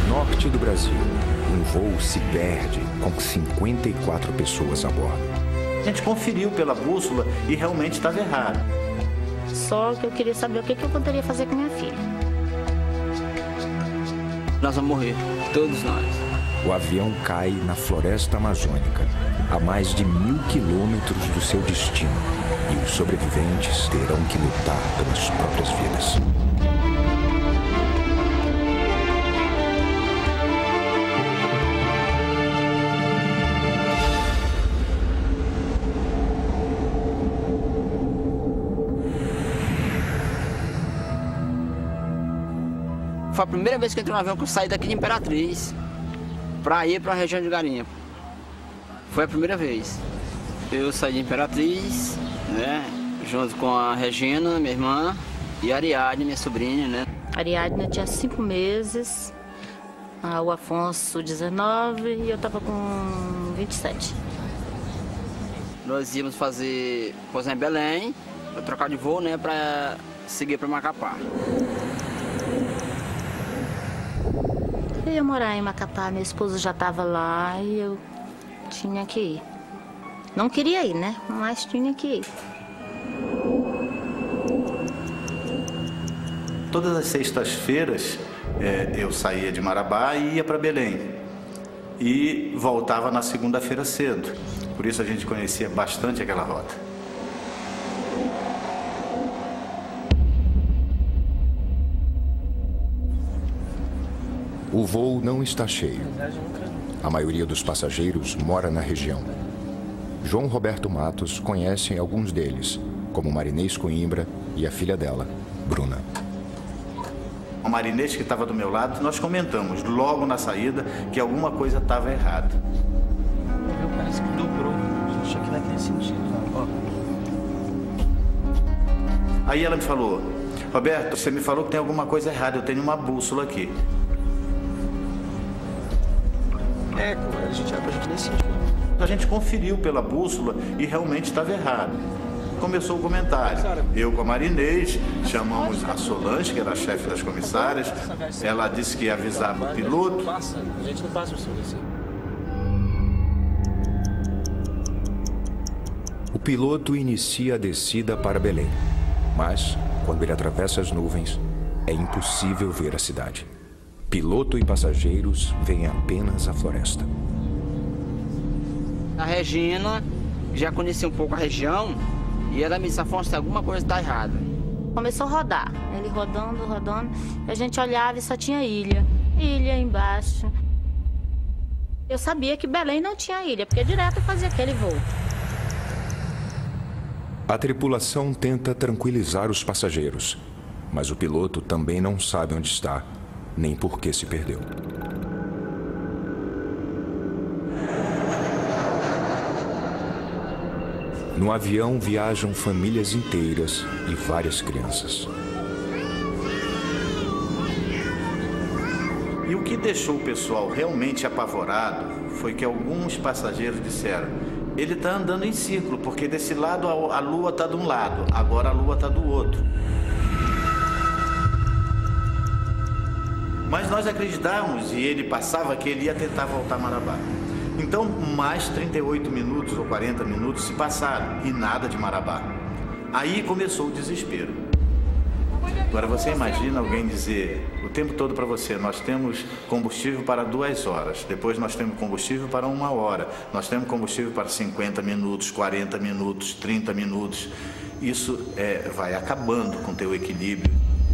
Norte do Brasil, um voo se perde com 54 pessoas a bordo. A gente conferiu pela bússola e realmente estava errado. Só que eu queria saber o que eu poderia fazer com minha filha. Nós vamos morrer, todos nós. O avião cai na floresta amazônica, a mais de 1000 quilômetros do seu destino. E os sobreviventes terão que lutar pelas próprias vidas. Foi a primeira vez que eu entrei no avião que eu saí daqui de Imperatriz para ir para a região de Garimpo. Foi a primeira vez. Eu saí de Imperatriz, né, junto com a Regina, minha irmã, e a Ariadne, minha sobrinha, né. A Ariadne tinha 5 meses, o Afonso 19 e eu estava com 27. Nós íamos pousar em Belém, para trocar de voo, né, para seguir para Macapá. Eu ia morar em Macapá, meu esposo já estava lá e eu tinha que ir. Não queria ir, né? Mas tinha que ir. Todas as sextas-feiras eu saía de Marabá e ia para Belém. E voltava na segunda-feira cedo. Por isso a gente conhecia bastante aquela rota. O voo não está cheio. A maioria dos passageiros mora na região. João Roberto Matos conhece alguns deles, como Marinês Coimbra e a filha dela, Bruna. A Marinês, que estava do meu lado, nós comentamos logo na saída que alguma coisa estava errada. Parece que dobrou. Acho que naquele sentido. Ó. Aí ela me falou: Roberto, você me falou que tem alguma coisa errada, eu tenho uma bússola aqui. A gente era pra gente nesse sentido. A gente conferiu pela bússola e realmente estava errado. Começou o comentário. Eu com a Marinês, chamamos a Solange, que era a chefe das comissárias. Ela disse que ia avisar o piloto. A gente não passa o som desse. O piloto inicia a descida para Belém, mas, quando ele atravessa as nuvens, é impossível ver a cidade. Piloto e passageiros veem apenas a floresta. A Regina já conhecia um pouco a região e ela me disse: Afonso, alguma coisa está errada. Começou a rodar, ele rodando, e a gente olhava e só tinha ilha. Ilha embaixo. Eu sabia que Belém não tinha ilha, porque direto fazia aquele voo. A tripulação tenta tranquilizar os passageiros, mas o piloto também não sabe onde está, nem por que se perdeu. No avião viajam famílias inteiras e várias crianças. E o que deixou o pessoal realmente apavorado foi que alguns passageiros disseram: ele está andando em círculo, porque desse lado a lua está de um lado, agora a lua está do outro. Mas nós acreditávamos, e ele passava, que ele ia tentar voltar a Marabá. Então, mais 38 minutos ou 40 minutos se passaram e nada de Marabá. Aí começou o desespero. Agora você imagina alguém dizer o tempo todo para você: nós temos combustível para 2 horas, depois nós temos combustível para 1 hora, nós temos combustível para 50 minutos, 40 minutos, 30 minutos. Isso vai acabando com o teu equilíbrio.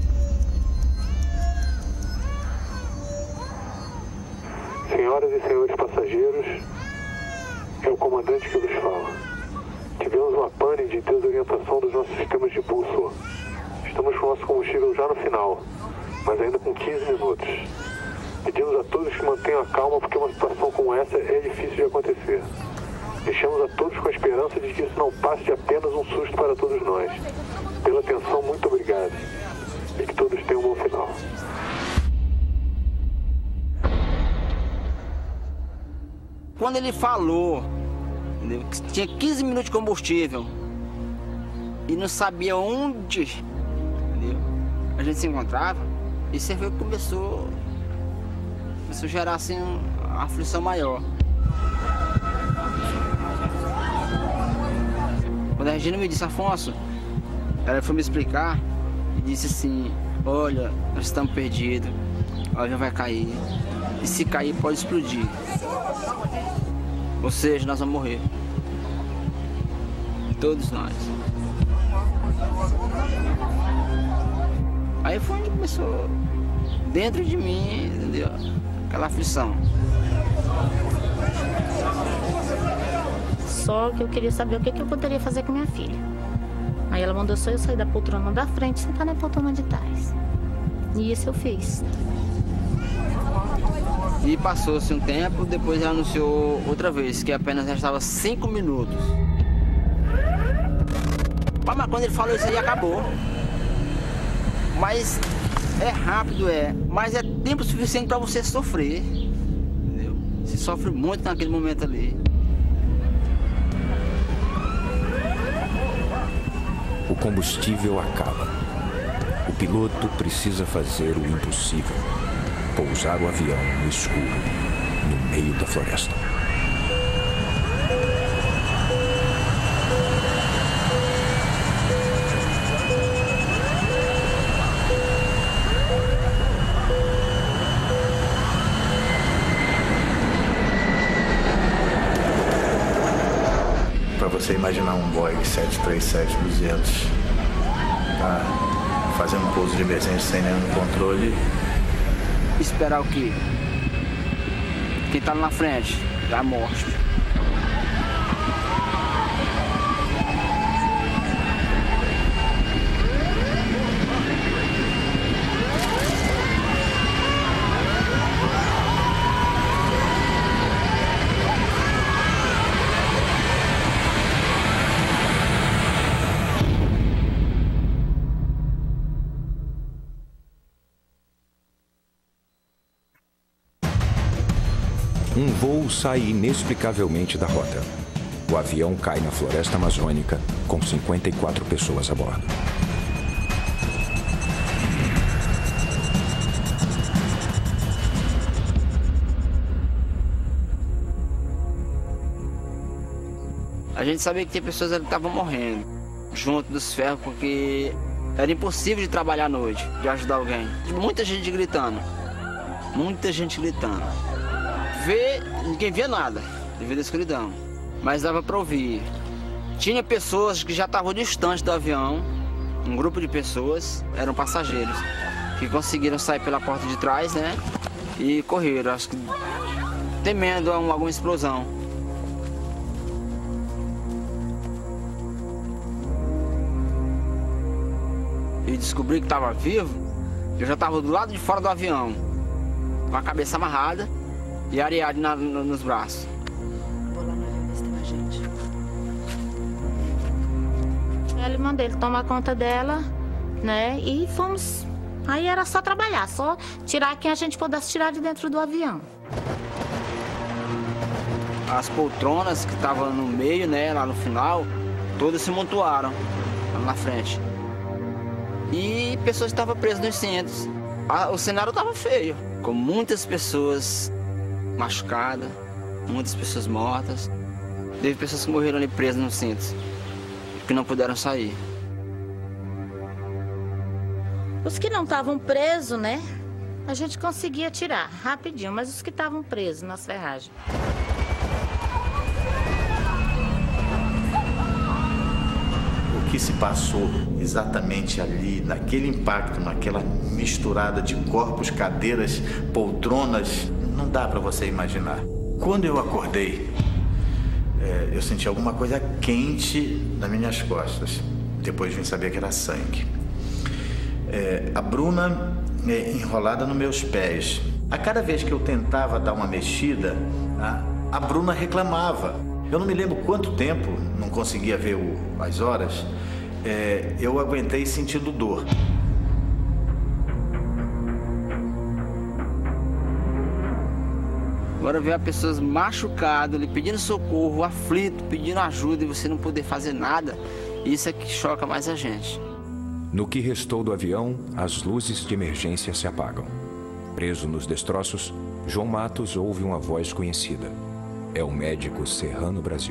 Senhoras e senhores passageiros, é o comandante que vos fala. Tivemos uma pane de desorientação dos nossos sistemas de bússola. Estamos com o nosso combustível já no final, mas ainda com 15 minutos. Pedimos a todos que mantenham a calma, porque uma situação como essa é difícil de acontecer. Deixamos a todos com a esperança de que isso não passe de apenas um susto para todos nós. Pela atenção, muito obrigado. E que todos tenham um bom final. Quando ele falou, entendeu, que tinha 15 minutos de combustível e não sabia onde, entendeu, a gente se encontrava, isso foi o que começou começou a gerar assim uma aflição maior. Quando a Regina me disse, Afonso, ela foi me explicar e disse assim, olha, nós estamos perdidos, o avião vai cair, e se cair pode explodir. Ou seja, nós vamos morrer. Todos nós. Aí foi onde começou, dentro de mim, entendeu? Aquela aflição. Só que eu queria saber o que eu poderia fazer com minha filha. Aí ela mandou só eu sair da poltrona da frente e sentar na poltrona de trás. E isso eu fiz. E passou-se um tempo, depois ela anunciou outra vez, que apenas restava 5 minutos. Mas quando ele falou isso aí, acabou. Mas é rápido, mas é tempo suficiente para você sofrer. Entendeu? Você sofre muito naquele momento ali. O combustível acaba. O piloto precisa fazer o impossível: pousar o avião no escuro, no meio da floresta. Para você imaginar um Boeing 737-200 fazendo um pouso de emergência sem nenhum controle. Esperar o quê? Quem tá lá na frente? A morte. Um voo sai inexplicavelmente da rota. O avião cai na floresta amazônica com 54 pessoas a bordo. A gente sabia que tinha pessoas ali que estavam morrendo junto dos ferros, porque era impossível de trabalhar à noite, de ajudar alguém. Muita gente gritando. Muita gente gritando. Ninguém via nada devido à escuridão, mas dava para ouvir. Tinha pessoas que já estavam distantes do avião, um grupo de pessoas, eram passageiros, que conseguiram sair pela porta de trás, né? E correram, acho que temendo alguma explosão. E descobri que estava vivo, eu já estava do lado de fora do avião, com a cabeça amarrada e a Ariadne nos braços. Vou lá no avião ver se tem mais gente. Ele mandou ele tomar conta dela, né? E fomos. Aí era só trabalhar, só tirar quem a gente pudesse tirar de dentro do avião. As poltronas que estavam no meio, né, lá no final, todas se montoaram lá na frente. E pessoas estavam presas nos cintos. O cenário estava feio, com muitas pessoas machucadas, muitas pessoas mortas. Teve pessoas que morreram ali presas nos cintos, que não puderam sair. Os que não estavam presos, né? A gente conseguia tirar rapidinho, mas os que estavam presos nas ferragens. O que se passou exatamente ali, naquele impacto, naquela misturada de corpos, cadeiras, poltronas, não dá para você imaginar. Quando eu acordei, eu senti alguma coisa quente nas minhas costas. Depois vim saber que era sangue. A Bruna enrolada nos meus pés. A cada vez que eu tentava dar uma mexida, a Bruna reclamava. Eu não me lembro quanto tempo, não conseguia ver as horas, eu aguentei sentindo dor. Agora ver pessoas machucadas ali, pedindo socorro, aflito, pedindo ajuda e você não poder fazer nada, isso é que choca mais a gente. No que restou do avião, as luzes de emergência se apagam. Preso nos destroços, João Matos ouve uma voz conhecida. É o médico Serrano Brasil.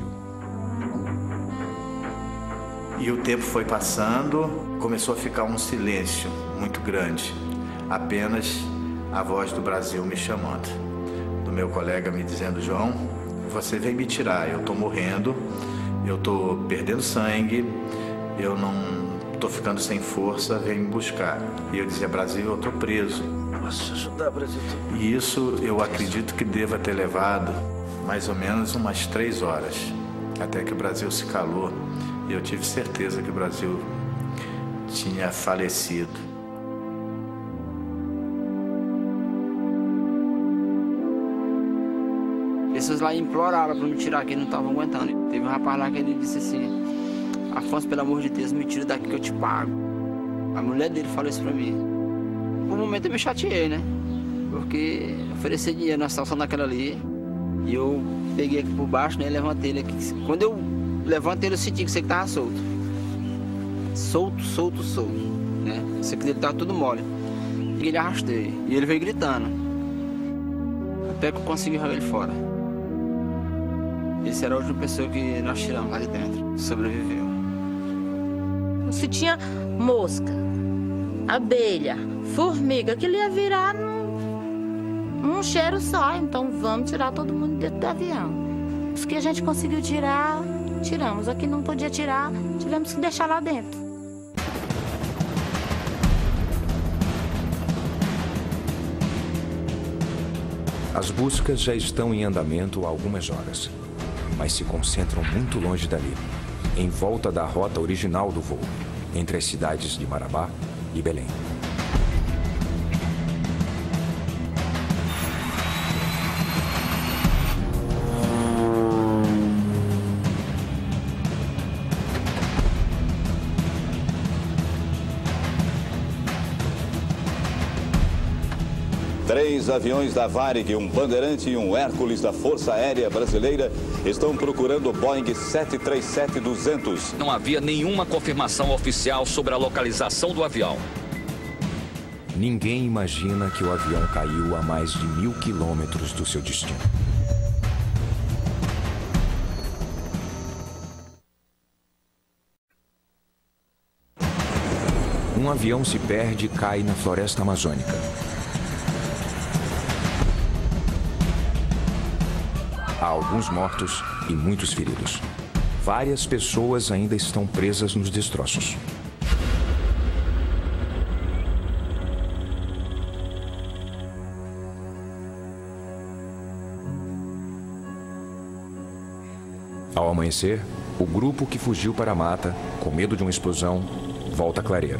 E o tempo foi passando, começou a ficar um silêncio muito grande. Apenas a voz do Brasil me chamando. Do meu colega me dizendo: João, você vem me tirar, eu tô morrendo, eu tô perdendo sangue, eu não tô ficando sem força, vem me buscar. E eu dizia: Brasil, eu tô preso. Posso te ajudar, Brasil? E isso eu acredito que deva ter levado mais ou menos umas 3 horas, até que o Brasil se calou. E eu tive certeza que o Brasil tinha falecido. Pessoas lá imploraram para me tirar, que não estavam aguentando. Teve um rapaz lá que ele disse assim: Afonso, pelo amor de Deus, me tira daqui que eu te pago. A mulher dele falou isso para mim. Por um momento eu me chateei, né? Porque oferecer dinheiro na situação daquela ali. E eu peguei aqui por baixo, né? Levantei ele aqui. Quando eu levantei, eu senti que isso aqui tava solto. Solto, né? Isso aqui dele tava tudo mole. E ele arrastei. E ele veio gritando. Até que eu consegui jogar ele fora. Essa era a última pessoa que nós tiramos lá de dentro. Sobreviveu. Se tinha mosca, abelha, formiga, aquilo ia virar num cheiro só. Então vamos tirar todo mundo dentro do avião. Os que a gente conseguiu tirar, tiramos. Aqui não podia tirar, tivemos que deixar lá dentro. As buscas já estão em andamento há algumas horas, mas se concentram muito longe dali, em volta da rota original do voo, entre as cidades de Marabá e Belém. Três aviões da Varig, um Bandeirante e um Hércules da Força Aérea Brasileira estão procurando o Boeing 737-200. Não havia nenhuma confirmação oficial sobre a localização do avião. Ninguém imagina que o avião caiu a mais de 1000 quilômetros do seu destino. Um avião se perde e cai na floresta amazônica. Há alguns mortos e muitos feridos. Várias pessoas ainda estão presas nos destroços. Ao amanhecer, o grupo que fugiu para a mata, com medo de uma explosão, volta à clareira.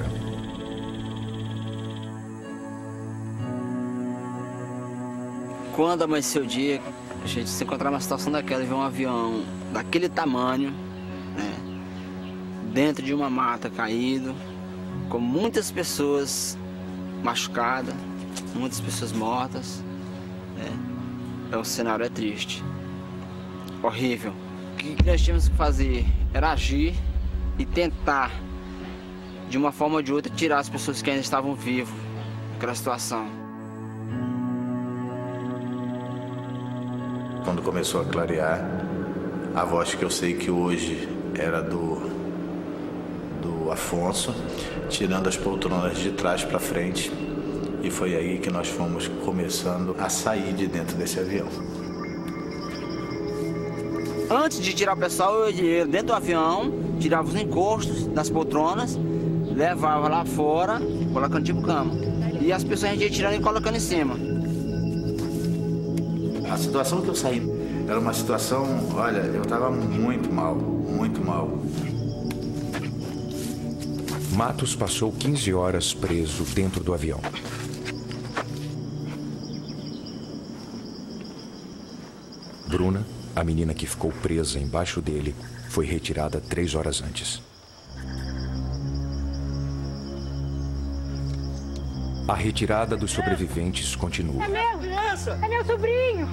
Quando amanheceu o dia, a gente se encontrar numa situação daquela e ver um avião daquele tamanho, né, dentro de uma mata caído, com muitas pessoas machucadas, muitas pessoas mortas, né, o cenário é triste, horrível. O que nós tínhamos que fazer era agir e tentar, de uma forma ou de outra, tirar as pessoas que ainda estavam vivas daquela situação. Quando começou a clarear, a voz que eu sei que hoje era do Afonso, tirando as poltronas de trás para frente, e foi aí que nós fomos começando a sair de dentro desse avião. Antes de tirar o pessoal, eu ia dentro do avião, tirava os encostos das poltronas, levava lá fora, colocando tipo cama. E as pessoas a gente ia tirando e colocando em cima. A situação que eu saí era uma situação, olha, eu estava muito mal, muito mal. Matos passou 15 horas preso dentro do avião. Bruna, a menina que ficou presa embaixo dele, foi retirada 3 horas antes. A retirada dos sobreviventes continua. É meu sobrinho!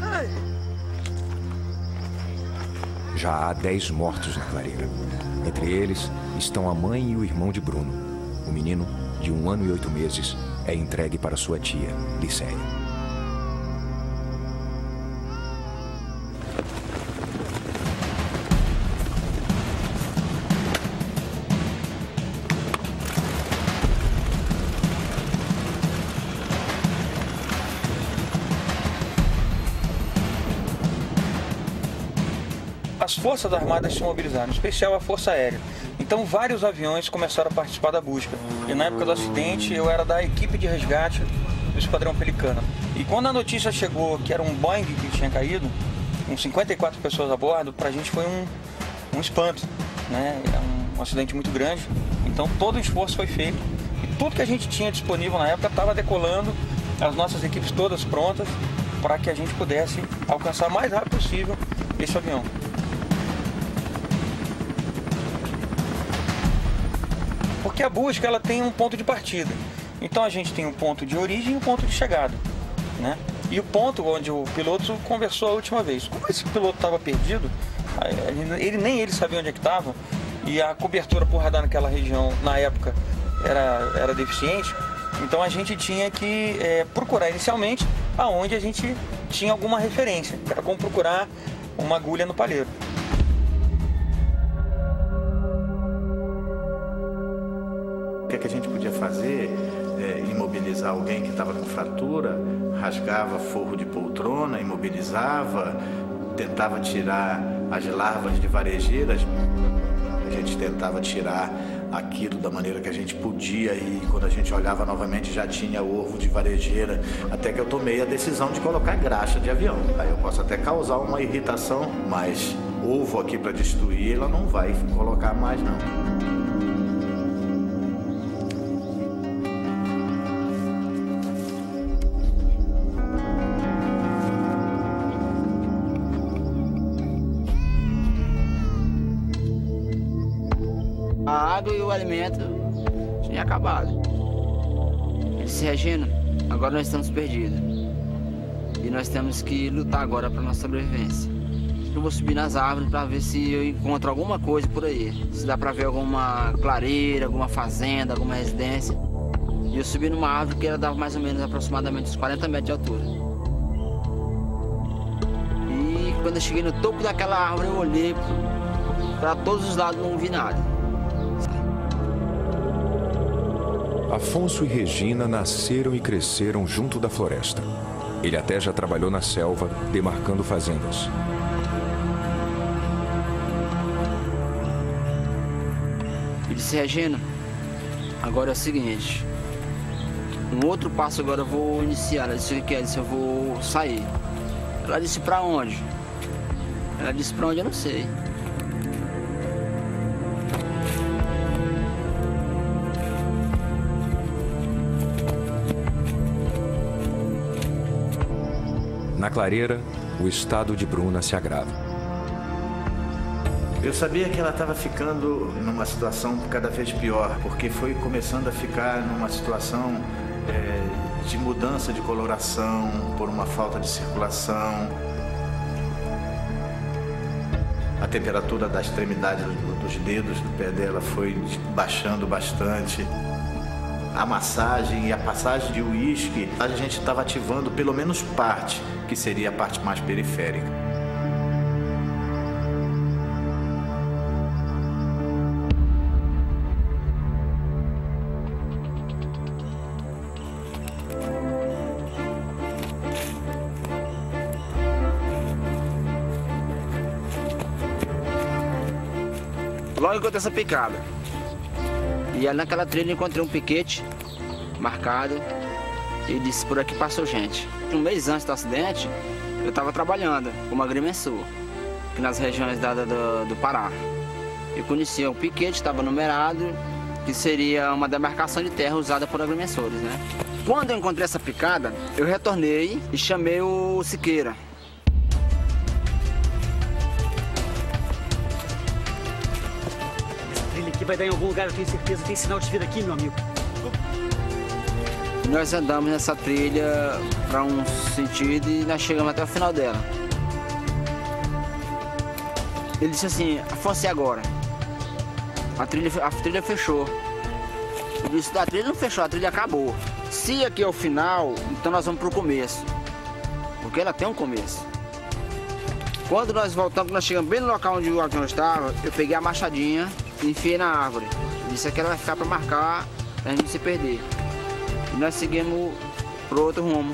Já há 10 mortos na clareira. Entre eles estão a mãe e o irmão de Bruno. O menino, de 1 ano e 8 meses, é entregue para sua tia, Liceia. as Forças Armadas se mobilizaram, em especial a Força Aérea. Então vários aviões começaram a participar da busca. E na época do acidente eu era da equipe de resgate do Esquadrão Pelicano. E quando a notícia chegou que era um Boeing que tinha caído, com 54 pessoas a bordo, pra gente foi um espanto, né? É um acidente muito grande. Então todo o esforço foi feito e tudo que a gente tinha disponível na época estava decolando, as nossas equipes todas prontas para que a gente pudesse alcançar o mais rápido possível esse avião. Porque a busca ela tem um ponto de partida. Então a gente tem um ponto de origem e um ponto de chegada, né? E o ponto onde o piloto conversou a última vez. Como esse piloto estava perdido, nem ele sabia onde é que estava, e a cobertura por radar naquela região, na época, era deficiente. Então a gente tinha que procurar inicialmente aonde a gente tinha alguma referência. Era como procurar uma agulha no palheiro. O que a gente podia fazer? Imobilizar alguém que estava com fratura, rasgava forro de poltrona, imobilizava, tentava tirar as larvas de varejeiras. A gente tentava tirar aquilo da maneira que a gente podia e quando a gente olhava novamente já tinha ovo de varejeira, até que eu tomei a decisão de colocar graxa de avião. Aí eu posso até causar uma irritação, mas ovo aqui para destruir ela não vai colocar mais não. A água e o alimento tinha acabado. Ele disse: Regina, agora nós estamos perdidos. E nós temos que lutar agora para nossa sobrevivência. Eu vou subir nas árvores para ver se eu encontro alguma coisa por aí. Se dá para ver alguma clareira, alguma fazenda, alguma residência. E eu subi numa árvore que ela dava mais ou menos aproximadamente uns 40 metros de altura. E quando eu cheguei no topo daquela árvore, eu olhei para todos os lados e não vi nada. Afonso e Regina nasceram e cresceram junto da floresta. Ele até já trabalhou na selva, demarcando fazendas. Ele disse: Regina, agora é o seguinte, um outro passo agora eu vou iniciar. Ela disse: o que é? Ela disse: eu vou sair. Ela disse: pra onde? Ela disse: pra onde eu não sei. Na clareira, o estado de Bruna se agrava. Eu sabia que ela estava ficando numa situação cada vez pior, porque foi começando a ficar numa situação de mudança de coloração, por uma falta de circulação. A temperatura da extremidade dos dedos do pé dela foi baixando bastante. A massagem e a passagem de uísque, a gente estava ativando pelo menos parte, que seria a parte mais periférica. Logo encontrei essa picada. E ali naquela trilha eu encontrei um piquete marcado e disse: por aqui passou gente. Um mês antes do acidente, eu estava trabalhando como agrimensor, aqui nas regiões do Pará. Eu conhecia o piquete, estava numerado, que seria uma demarcação de terra usada por agrimensores, né? Quando eu encontrei essa picada, eu retornei e chamei o Siqueira. Que vai dar em algum lugar, eu tenho certeza. Tem sinal de vida aqui, meu amigo. Nós andamos nessa trilha para um sentido e nós chegamos até o final dela. Ele disse assim: Afonso, e agora? A trilha fechou. Eu disse: a trilha não fechou, a trilha acabou. Se aqui é o final, então nós vamos para o começo. Porque ela tem um começo. Quando nós voltamos, nós chegamos bem no local onde o avião estava, eu peguei a machadinha e enfiei na árvore. Disse que ela vai ficar para marcar, para a gente não se perder. E nós seguimos para outro rumo.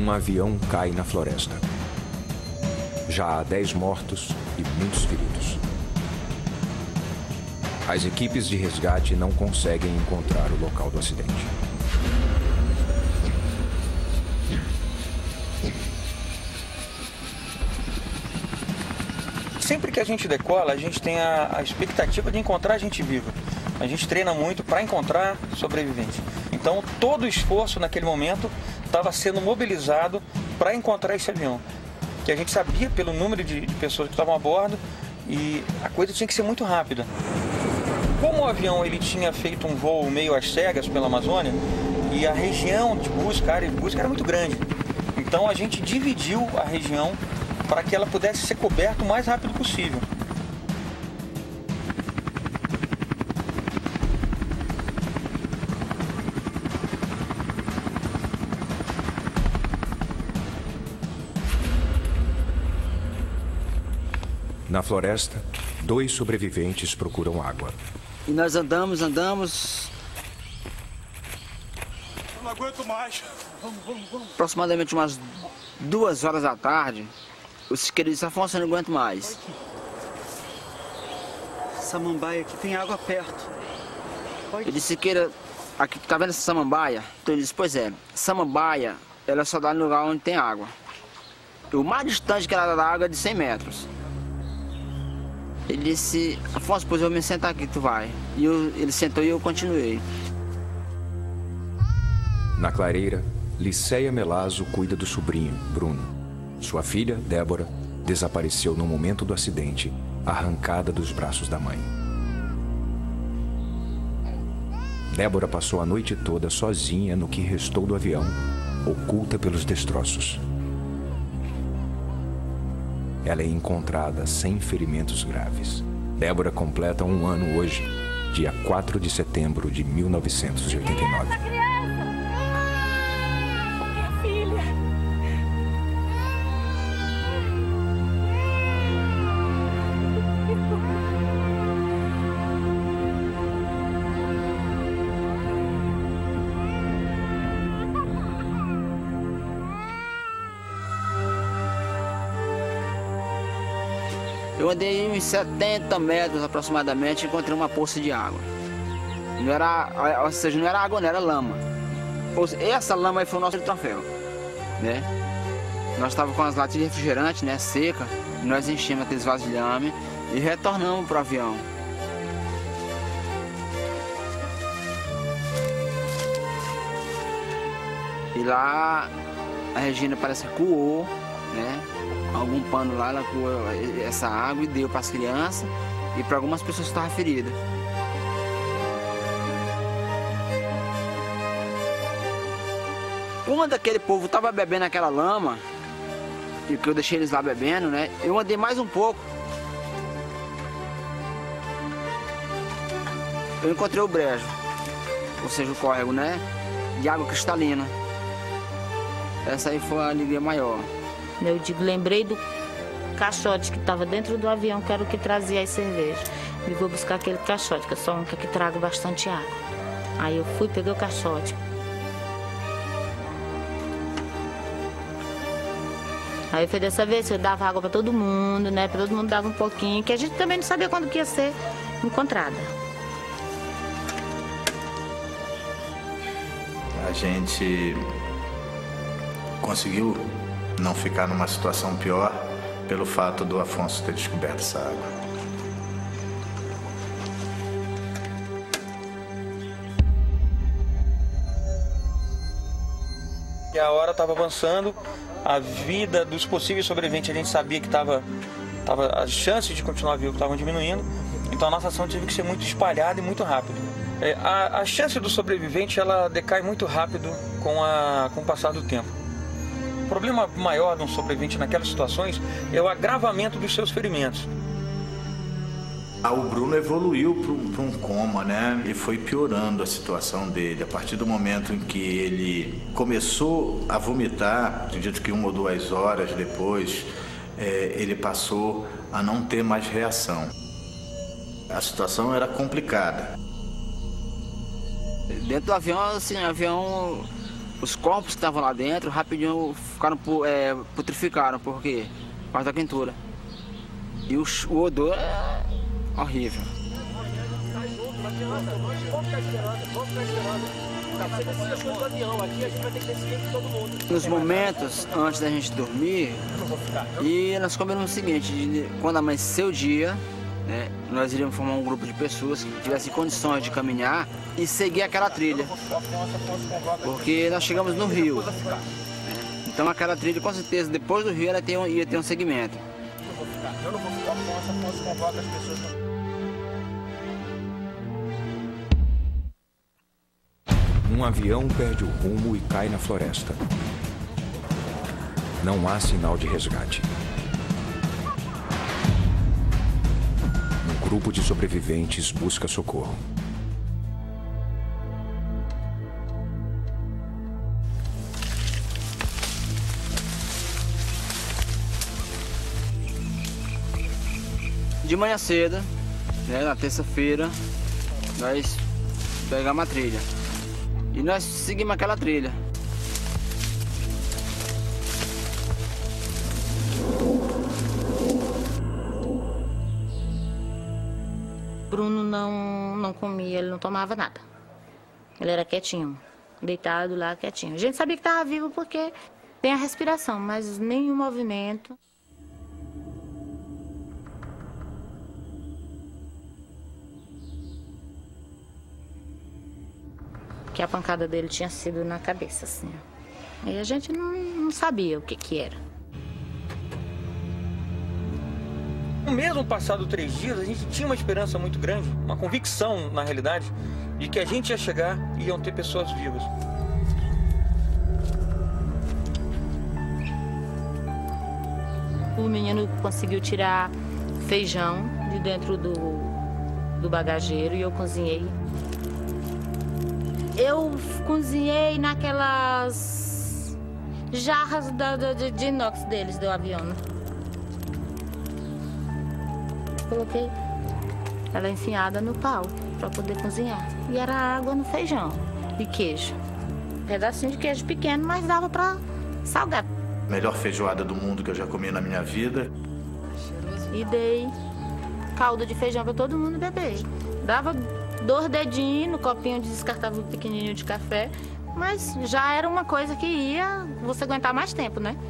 Um avião cai na floresta. Já há 10 mortos e muitos feridos. As equipes de resgate não conseguem encontrar o local do acidente. Sempre que a gente decola, a gente tem a expectativa de encontrar gente viva. A gente treina muito para encontrar sobreviventes. Então, todo o esforço naquele momento estava sendo mobilizado para encontrar esse avião. Que a gente sabia pelo número de pessoas que estavam a bordo e a coisa tinha que ser muito rápida. Como o avião ele tinha feito um voo meio às cegas pela Amazônia e a região de busca, a área de busca era muito grande. Então a gente dividiu a região para que ela pudesse ser coberta o mais rápido possível. Na floresta, 2 sobreviventes procuram água. E nós andamos. Eu não aguento mais. Vamos. Aproximadamente umas 2 horas da tarde, o Siqueira disse: Afonso, eu não aguento mais. Samambaia, aqui tem água perto. Ele disse: Siqueira, aqui, tá vendo essa samambaia? Então ele disse: pois é, samambaia, ela só dá no lugar onde tem água. O mais distante que ela dá da água é de 100 metros. Ele disse: Afonso, pois eu vou me sentar aqui, tu vai. E ele sentou e eu continuei. Na clareira, Liceia Melazzo cuida do sobrinho, Bruno. Sua filha, Débora, desapareceu no momento do acidente, arrancada dos braços da mãe. Débora passou a noite toda sozinha no que restou do avião, oculta pelos destroços. Ela é encontrada sem ferimentos graves. Débora completa 1 ano hoje, dia 4 de setembro de 1989. Eu andei uns 70 metros aproximadamente e encontrei uma poça de água. Não era, ou seja, não era água, não era lama. Essa lama aí foi o nosso troféu, né? Nós estávamos com as latas de refrigerante, né, seca. Nós enchemos aqueles vasilhames e retornamos para o avião. E lá a Regina parece que coou, né? Algum pano lá, ela coou essa água e deu para as crianças e para algumas pessoas que estavam feridas. Quando aquele povo estava bebendo aquela lama, e que eu deixei eles lá bebendo, né? Eu andei mais um pouco. Eu encontrei o brejo, ou seja, o córrego, né? De água cristalina. Essa aí foi a alegria maior. Eu digo, lembrei do caixote que estava dentro do avião, que era o que trazia as cervejas. E vou buscar aquele caixote, que eu sou uma que trago bastante água. Aí eu fui, peguei o caixote. Aí foi dessa vez, eu dava água para todo mundo, né? Para todo mundo dava um pouquinho, que a gente também não sabia quando que ia ser encontrada. A gente conseguiu não ficar numa situação pior pelo fato do Afonso ter descoberto essa água. E a hora estava avançando, a vida dos possíveis sobreviventes a gente sabia que as chances de continuar vivo estavam diminuindo, então a nossa ação teve que ser muito espalhada e muito rápida. A chance do sobrevivente ela decai muito rápido com o passar do tempo. O problema maior de um sobrevivente naquelas situações é o agravamento dos seus ferimentos. O Bruno evoluiu para um coma, né? E foi piorando a situação dele. A partir do momento em que ele começou a vomitar, acredito que 1 ou 2 horas depois, ele passou a não ter mais reação. A situação era complicada. Dentro do avião, assim, o avião Os corpos que estavam lá dentro, rapidinho ficaram putrificaram, por quê? Por causa da quentura. E o odor é horrível. Nos momentos antes da gente dormir, e nós combinamos o seguinte, quando amanheceu o dia, né, nós iríamos formar um grupo de pessoas que tivessem condições de caminhar e seguir aquela trilha. Porque nós chegamos no rio. Então aquela trilha, com certeza, depois do rio, ela ia ter um segmento. Eu não vou ficar com essa Afonso convoca as pessoas. Um avião perde o rumo e cai na floresta. Não há sinal de resgate. Um grupo de sobreviventes busca socorro. De manhã cedo, né, na terça-feira, nós pegamos uma trilha. E nós seguimos aquela trilha. Bruno não comia, ele não tomava nada. Ele era quietinho, deitado lá, quietinho. A gente sabia que estava vivo porque tem a respiração, mas nenhum movimento. Que a pancada dele tinha sido na cabeça, assim. E a gente não sabia o que era. Mesmo passado 3 dias, a gente tinha uma esperança muito grande, uma convicção, na realidade, de que a gente ia chegar e iam ter pessoas vivas. O menino conseguiu tirar feijão de dentro do bagageiro e eu cozinhei. Eu cozinhei naquelas jarras de inox deles, do avião. Coloquei ela enfiada no pau para poder cozinhar. E era água no feijão e queijo. Um pedacinho de queijo pequeno, mas dava para salgar. Melhor feijoada do mundo que eu já comi na minha vida. E dei caldo de feijão para todo mundo beber. Dava 2 dedinhos no copinho descartável pequenininho de café, mas já era uma coisa que ia você aguentar mais tempo, né?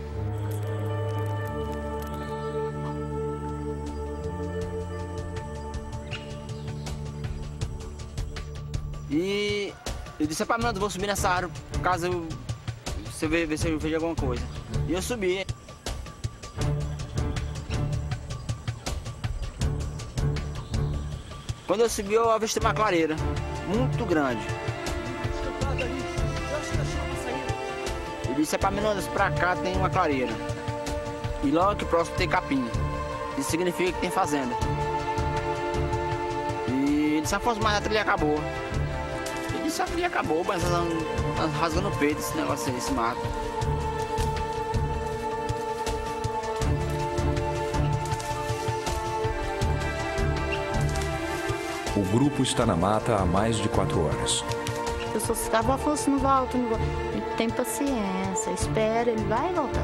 E eu disse, para mim, vou subir nessa árvore, caso você ver se eu vejo alguma coisa. E eu subi. Quando eu subi, eu avistei uma clareira muito grande. Eu disse, para mim, pra cá tem uma clareira. E logo que próximo tem capim. Isso significa que tem fazenda. E ele disse, Afonso, mas a trilha acabou. Eu disse, a trilha acabou, mas rasgando o peito esse negócio aí, esse mato. O grupo está na mata há mais de 4 horas. As pessoas ficavam, Afonso, não volta, não volta. Ele tem paciência, espera, ele vai voltar.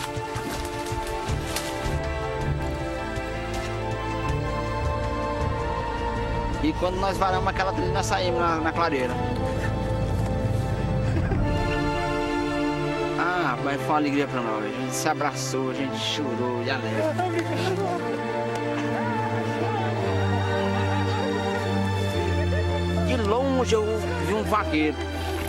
E quando nós varamos aquela trilha, nós saímos na clareira. Ah, rapaz, foi uma alegria pra nós. A gente se abraçou, a gente chorou de alegre. De longe eu vi um vaqueiro.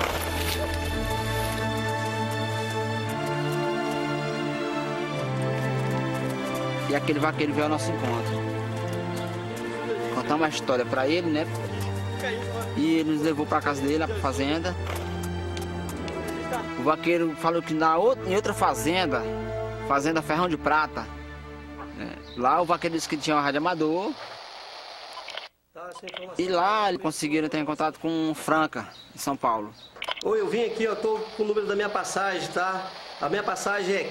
E aquele vaqueiro veio ao nosso encontro. Contamos uma história para ele, né? E ele nos levou para casa dele, para a fazenda. O vaqueiro falou que em outra fazenda, Fazenda Ferrão de Prata, né? Lá o vaqueiro disse que tinha um rádio amador. E lá eles conseguiram ter contato com Franca, em São Paulo. Oi, eu vim aqui, eu tô com o número da minha passagem, tá? A minha passagem é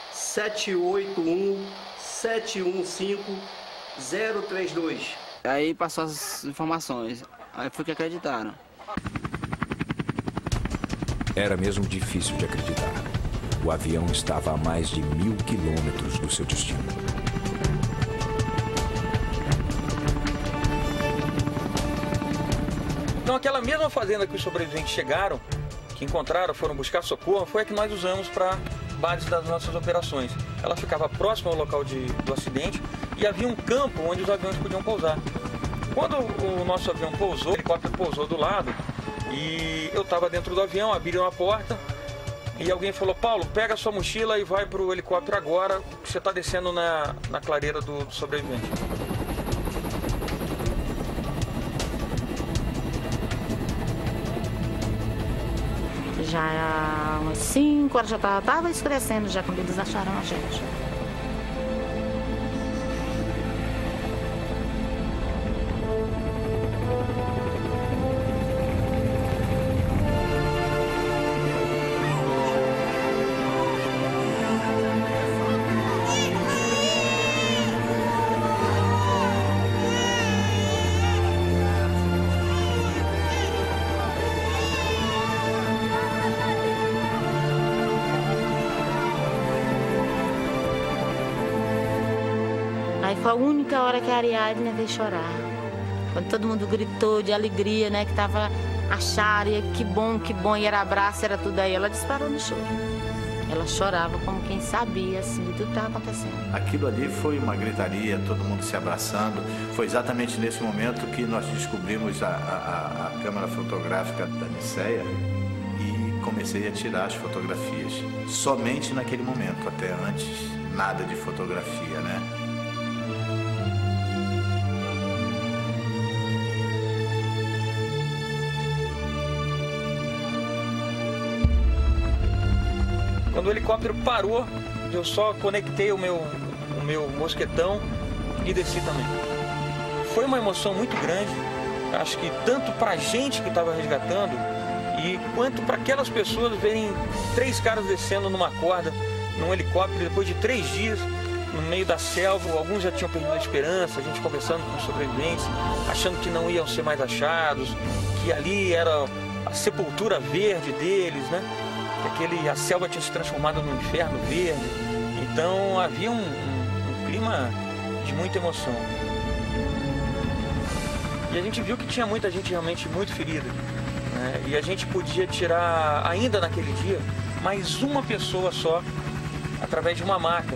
781-715-032. Aí passou as informações, aí foi que acreditaram. Era mesmo difícil de acreditar. O avião estava a mais de 1000 quilômetros do seu destino. Então aquela mesma fazenda que os sobreviventes chegaram, que encontraram, foram buscar socorro, foi a que nós usamos para base das nossas operações. Ela ficava próxima ao local do acidente e havia um campo onde os aviões podiam pousar. Quando o nosso avião pousou, o helicóptero pousou do lado e eu estava dentro do avião, abriram a porta e alguém falou: Paulo, pega a sua mochila e vai para o helicóptero agora, que você está descendo na clareira do sobrevivente. Já era umas 5 horas, já estava escurecendo já quando eles acharam a gente. Foi a única hora que a Ariadne veio chorar. Quando todo mundo gritou de alegria, né? Que tava achar, e que bom, e era abraço, era tudo aí. Ela disparou no choro. Ela chorava como quem sabia, assim, de tudo que estava acontecendo. Aquilo ali foi uma gritaria, todo mundo se abraçando. Foi exatamente nesse momento que nós descobrimos a câmera fotográfica da Niceia e comecei a tirar as fotografias. Somente naquele momento, até antes, nada de fotografia, né? Quando o helicóptero parou, eu só conectei o meu mosquetão e desci também. Foi uma emoção muito grande, acho que tanto para a gente que estava resgatando, e quanto para aquelas pessoas verem 3 caras descendo numa corda, num helicóptero, depois de 3 dias, no meio da selva. Alguns já tinham perdido a esperança, a gente conversando com os sobreviventes, achando que não iam ser mais achados, que ali era a sepultura verde deles, né? A selva tinha se transformado num inferno verde. Então havia um clima de muita emoção. E a gente viu que tinha muita gente realmente muito ferida, né? E a gente podia tirar, ainda naquele dia, mais uma pessoa só, através de uma maca.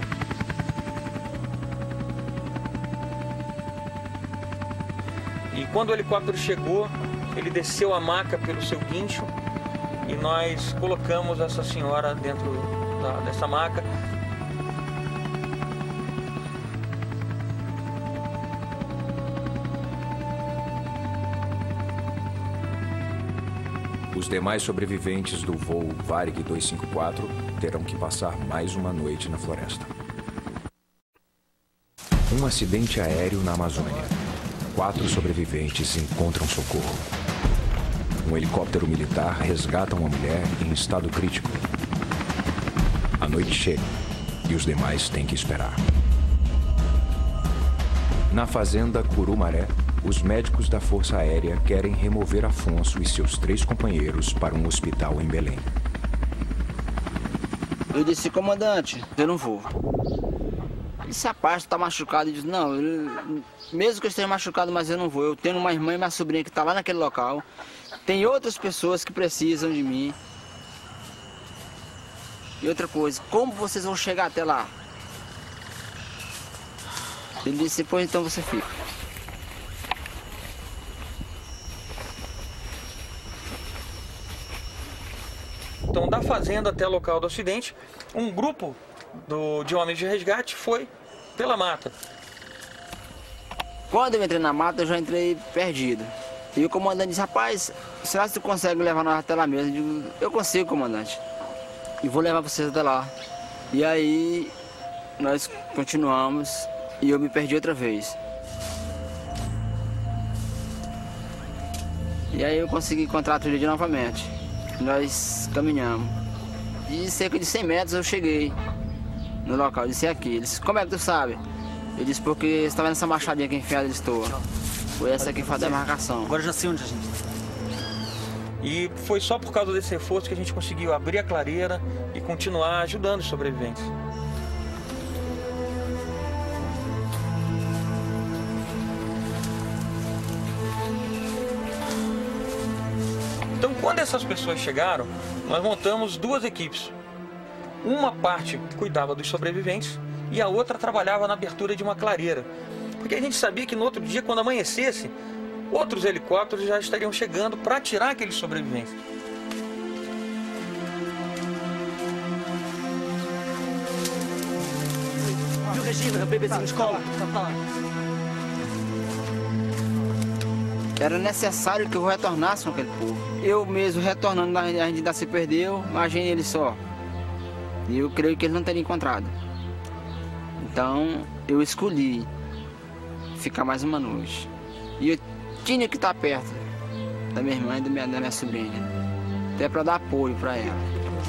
E quando o helicóptero chegou, ele desceu a maca pelo seu guincho, e nós colocamos essa senhora dentro dessa maca. Os demais sobreviventes do voo Varig 254 terão que passar mais uma noite na floresta. Um acidente aéreo na Amazônia. 4 sobreviventes encontram socorro. Um helicóptero militar resgata uma mulher em estado crítico. A noite chega e os demais têm que esperar. Na fazenda Curumaré, os médicos da Força Aérea querem remover Afonso e seus 3 companheiros para um hospital em Belém. Eu disse: comandante, eu não vou. Ele disse: rapaz, tu tá machucado. Eu disse: não, mesmo que eu esteja machucado, mas eu não vou. Eu tenho uma irmã e minha sobrinha que tá lá naquele local. Tem outras pessoas que precisam de mim. E outra coisa, como vocês vão chegar até lá? Ele disse: pois então você fica. Então, da fazenda até o local do acidente, um grupo de homens de resgate foi pela mata. Quando eu entrei na mata, eu já entrei perdido. E o comandante disse: rapaz, será que tu consegue levar nós até lá mesmo? Eu digo: eu consigo, comandante. E vou levar vocês até lá. E aí, nós continuamos e eu me perdi outra vez. E aí eu consegui encontrar a trilha novamente. Nós caminhamos. De cerca de 100 metros eu cheguei no local. Eu disse: é aqui. Ele disse: como é que tu sabe? Eu disse: porque você tá vendo essa machadinha aqui enfiada de estoura. Foi essa que faz a demarcação. Agora já sei onde a gente está. E foi só por causa desse reforço que a gente conseguiu abrir a clareira e continuar ajudando os sobreviventes. Então, quando essas pessoas chegaram, nós montamos duas equipes. Uma parte cuidava dos sobreviventes e a outra trabalhava na abertura de uma clareira. Porque a gente sabia que no outro dia, quando amanhecesse, outros helicópteros já estariam chegando para tirar aqueles sobreviventes. E o Regina, o bebezinho de escola? Era necessário que eu retornasse com aquele povo. Eu mesmo retornando, a gente ainda se perdeu, imagine ele só. E eu creio que ele não teria encontrado. Então, eu escolhi ficar mais uma noite. E eu tinha que estar perto da minha irmã e da minha sobrinha. Até para dar apoio para ela.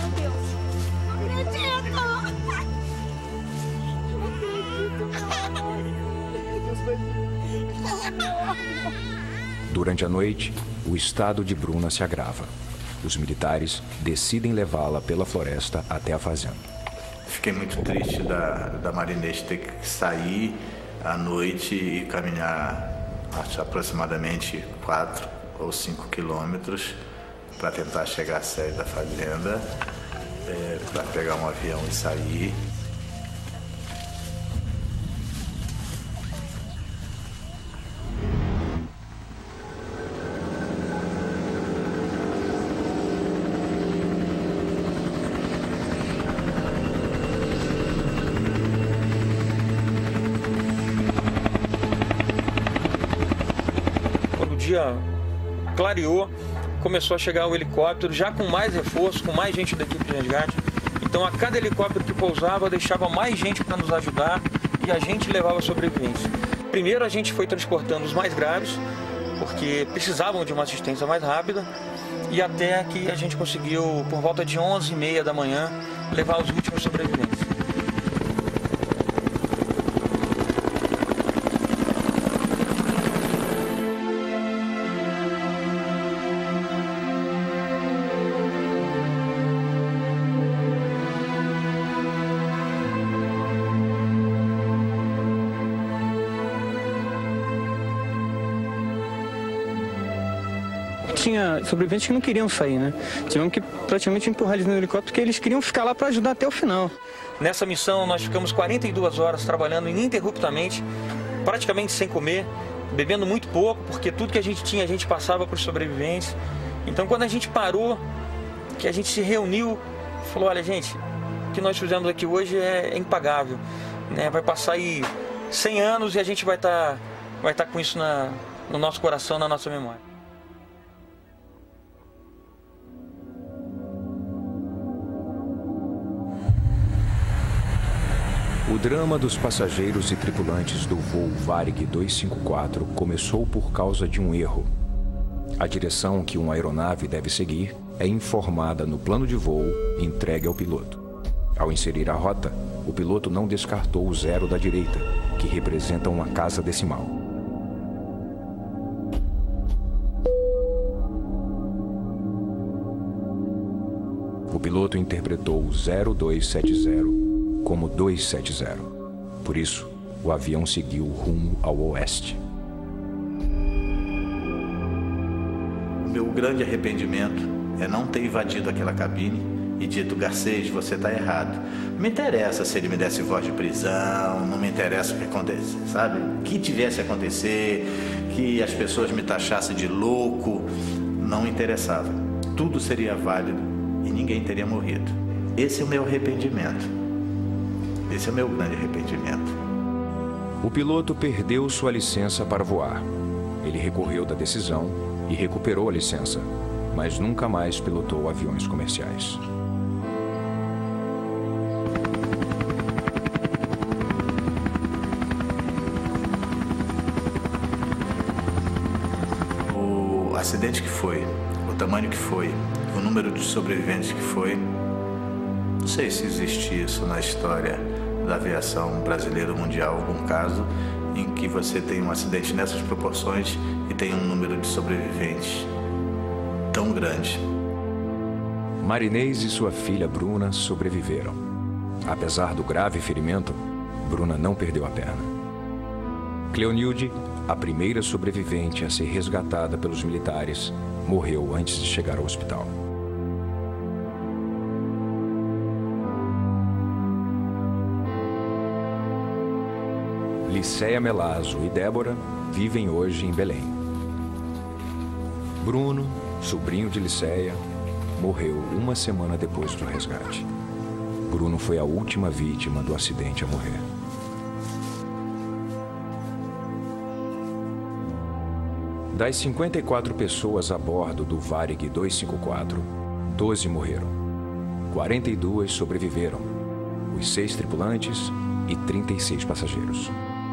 Durante a noite, o estado de Bruna se agrava. Os militares decidem levá-la pela floresta até a fazenda. Fiquei muito triste da Marinês ter que sair à noite e caminhar aproximadamente 4 ou 5 quilômetros para tentar chegar à sede da fazenda, para pegar um avião e sair. Dia clareou, começou a chegar o helicóptero, já com mais reforço, com mais gente da equipe de resgate. Então a cada helicóptero que pousava deixava mais gente para nos ajudar e a gente levava sobreviventes. Primeiro a gente foi transportando os mais graves, porque precisavam de uma assistência mais rápida, e até que a gente conseguiu, por volta de 11h30 da manhã, levar os últimos sobreviventes. Tinha sobreviventes que não queriam sair, né? Tivemos que praticamente empurrar eles no helicóptero porque eles queriam ficar lá para ajudar até o final. Nessa missão nós ficamos 42 horas trabalhando ininterruptamente, praticamente sem comer, bebendo muito pouco, porque tudo que a gente tinha a gente passava para os sobreviventes. Então quando a gente parou, que a gente se reuniu, falou, olha gente, o que nós fizemos aqui hoje é impagável, né? Vai passar aí 100 anos e a gente vai tá com isso no nosso coração, na nossa memória. O drama dos passageiros e tripulantes do voo Varig 254 começou por causa de um erro. A direção que uma aeronave deve seguir é informada no plano de voo entregue ao piloto. Ao inserir a rota, o piloto não descartou o 0 da direita, que representa uma casa decimal. O piloto interpretou o 0270 como 270. Por isso, o avião seguiu rumo ao oeste. O meu grande arrependimento é não ter invadido aquela cabine e dito, Garcês, você está errado. Não me interessa se ele me desse voz de prisão, não me interessa o que acontece, sabe? O que tivesse a acontecer, que as pessoas me taxassem de louco, não interessava. Tudo seria válido e ninguém teria morrido. Esse é o meu arrependimento. Esse é o meu grande arrependimento. O piloto perdeu sua licença para voar. Ele recorreu da decisão e recuperou a licença, mas nunca mais pilotou aviões comerciais. O acidente que foi, o tamanho que foi, o número de sobreviventes que foi, não sei se existe isso na história da aviação brasileira ou mundial, algum caso em que você tem um acidente nessas proporções e tem um número de sobreviventes tão grande. Marinês e sua filha Bruna sobreviveram. Apesar do grave ferimento, Bruna não perdeu a perna. Cleonilde, a primeira sobrevivente a ser resgatada pelos militares, morreu antes de chegar ao hospital. Liceia Melazo e Débora vivem hoje em Belém. Bruno, sobrinho de Liceia, morreu uma semana depois do resgate. Bruno foi a última vítima do acidente a morrer. Das 54 pessoas a bordo do Varig 254, 12 morreram. 42 sobreviveram, os 6 tripulantes e 36 passageiros.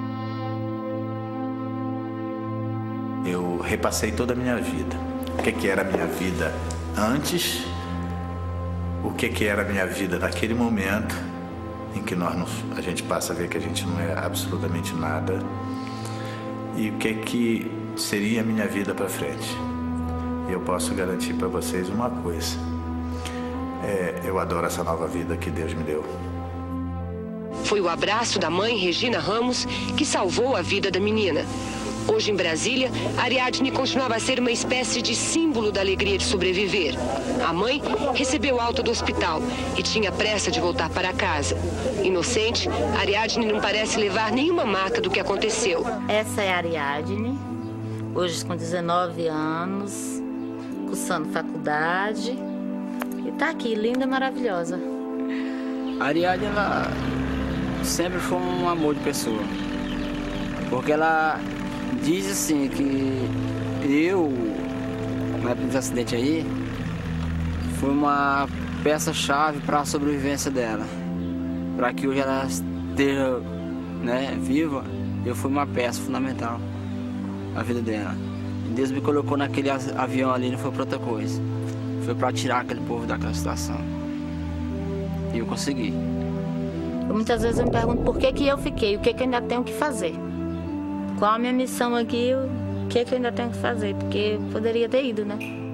Eu repassei toda a minha vida. O que era a minha vida antes, o que era a minha vida naquele momento em que a gente passa a ver que a gente não é absolutamente nada, e o que seria a minha vida para frente. Eu posso garantir para vocês uma coisa: eu adoro essa nova vida que Deus me deu. Foi o abraço da mãe Regina Ramos que salvou a vida da menina. Hoje em Brasília, Ariadne continuava a ser uma espécie de símbolo da alegria de sobreviver. A mãe recebeu alta do hospital e tinha pressa de voltar para casa. Inocente, Ariadne não parece levar nenhuma marca do que aconteceu. Essa é a Ariadne, hoje com 19 anos, cursando faculdade. E tá aqui, linda e maravilhosa. A Ariadne, ela sempre foi um amor de pessoa. Porque ela diz assim que eu, na época desse acidente aí, foi uma peça-chave para a sobrevivência dela. Para que hoje ela esteja, né, viva, eu fui uma peça fundamental na vida dela. E Deus me colocou naquele avião ali, não foi para outra coisa. Foi para tirar aquele povo daquela situação. E eu consegui. Muitas vezes eu me pergunto por que eu fiquei, o que eu ainda tenho que fazer. Qual a minha missão aqui, o que eu ainda tenho que fazer, porque eu poderia ter ido, né?